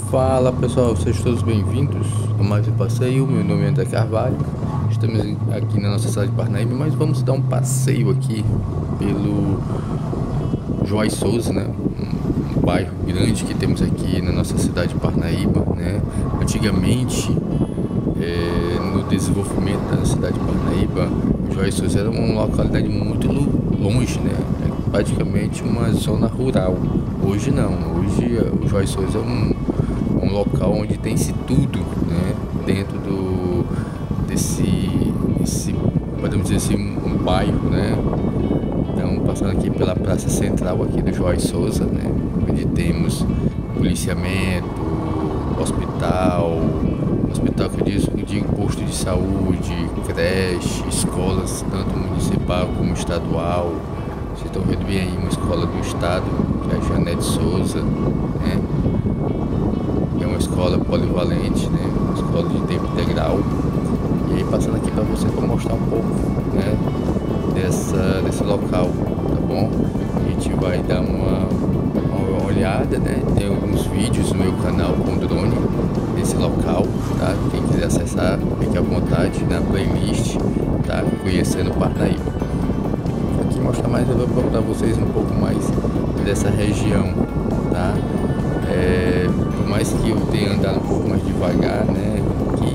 Fala pessoal, sejam todos bem-vindos a mais um passeio. Meu nome é André Carvalho, estamos aqui na nossa cidade de Parnaíba, mas vamos dar um passeio aqui pelo João Souza, né? Um bairro grande que temos aqui na nossa cidade de Parnaíba, né? Antigamente, no desenvolvimento da cidade de Parnaíba, o João Souza era uma localidade muito longe, né? É praticamente uma zona rural. Hoje não, hoje o João Souza é um local onde tem-se tudo, né? Dentro desse, podemos dizer assim, um bairro, né? Então, passando aqui pela praça central aqui do João Souza, né? Onde temos policiamento, hospital que eu digo posto de saúde, creche, escolas, tanto municipal como estadual. Vocês estão vendo bem aí uma escola do estado, que é a Janete Souza, né? É uma escola polivalente, né? Uma escola de tempo integral. E aí passando aqui para você para mostrar um pouco, né? Desse local, tá bom? A gente vai dar uma olhada, né? Tem alguns vídeos no meu canal com drone desse local, tá? Quem quiser acessar, fique à vontade na playlist, tá? Conhecendo Parnaíba. Aqui mostrar mais, eu vou para vocês um pouco mais dessa região, tá? Por mais que eu tenha andado um pouco mais devagar, né? Aqui,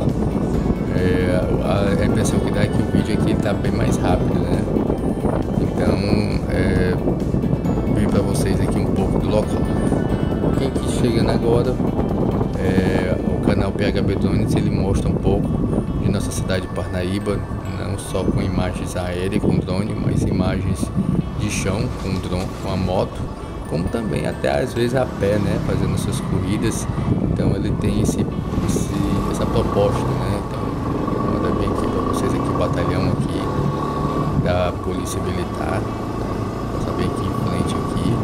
a impressão que dá é que o vídeo aqui está bem mais rápido, né? Então, vim para vocês aqui um pouco do local. Quem que chegando agora, o canal PHB Drones, ele mostra um pouco de nossa cidade de Parnaíba, não só com imagens aéreas com drone, mas imagens de chão com drone, com a moto, como também até às vezes a pé, né, fazendo suas corridas. Então ele tem essa proposta, né? Então vou mandar bem aqui para vocês aqui o batalhão aqui da Polícia Militar, passar bem aqui em frente aqui,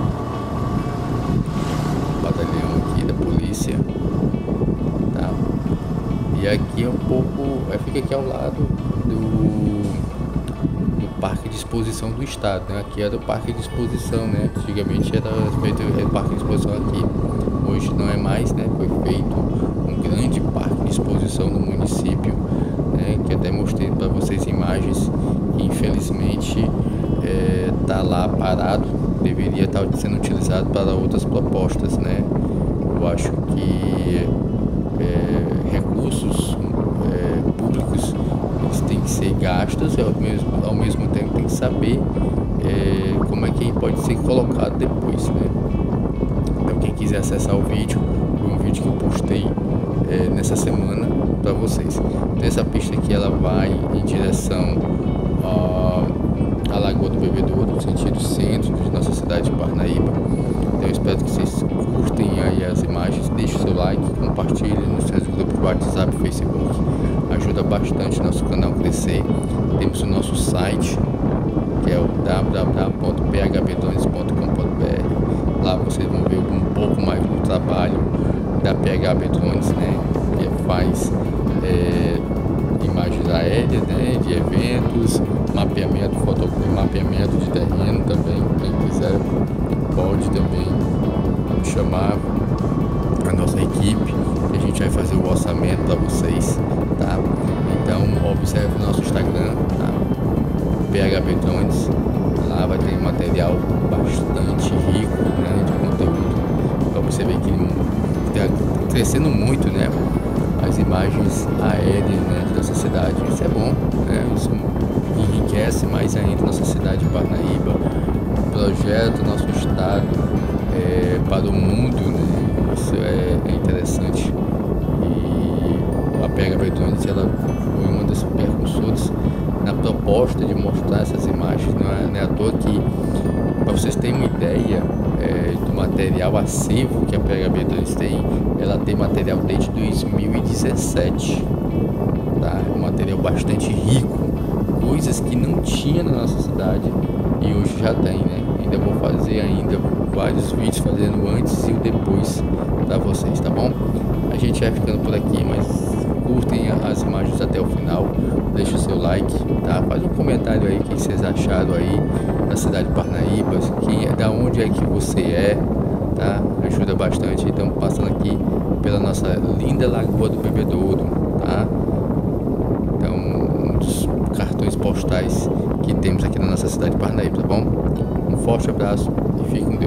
o batalhão aqui da polícia, tá? E aqui é um pouco, fica aqui ao lado do Parque de Exposição do Estado, né? Aqui era o Parque de Exposição, né? Antigamente era feito o Parque de Exposição aqui, hoje não é mais, né? Foi feito um grande Parque de Exposição no município, né? Que até mostrei para vocês imagens, que infelizmente tá lá parado, deveria estar sendo utilizado para outras propostas, né? Eu acho que recursos públicos, eles têm que ser gastos e ao mesmo tempo tem que saber como é que pode ser colocado depois, né? Então quem quiser acessar o vídeo, foi um vídeo que eu postei nessa semana para vocês. Então, essa pista aqui ela vai em direção à Lagoa do Bebedouro, no sentido centro de nossa cidade de Parnaíba. Então eu espero que vocês curtem aí as imagens, deixem o seu like, compartilhem nos seus grupos do WhatsApp e Facebook, ajuda bastante o nosso canal a crescer. Temos o nosso site, que é o www.phbdrones.com.br. Lá vocês vão ver um pouco mais do trabalho da PHB Drones, né? Que faz imagens aéreas, né? De eventos, mapeamento, mapeamento de terreno também. Quem quiser pode também chamar a nossa equipe, que a gente vai fazer o orçamento para vocês, tá? Então observe o nosso Instagram, tá? PHB Drones, lá vai ter material bastante rico, né, de conteúdo, para você ver que está crescendo muito, né, as imagens aéreas, né, dessa cidade. Isso é bom, né? Isso enriquece mais ainda nossa cidade de Parnaíba, projeta nosso estado para o mundo, né? Isso é interessante. E a PHB Drones, ela foi uma das precursoras na proposta de mostrar essas imagens. Não é à toa que, para vocês terem uma ideia do material acervo que a PHB Drones tem, ela tem material desde 2017, tá? É um material bastante rico, coisas que não tinha na nossa cidade e hoje já tem, né? Ainda vou fazer vários vídeos fazendo antes e o depois para vocês, tá bom? A gente vai ficando por aqui, mas curtem as imagens até o final, deixa o seu like, tá? Faz um comentário aí o que vocês acharam aí da cidade de Parnaíba, da onde é que você é, tá? Ajuda bastante. Estamos passando aqui pela nossa linda Lagoa do Bebedouro, tá? Então, um dos cartões postais que temos aqui na nossa cidade de Parnaíba, tá bom? Um forte abraço e fique com Deus.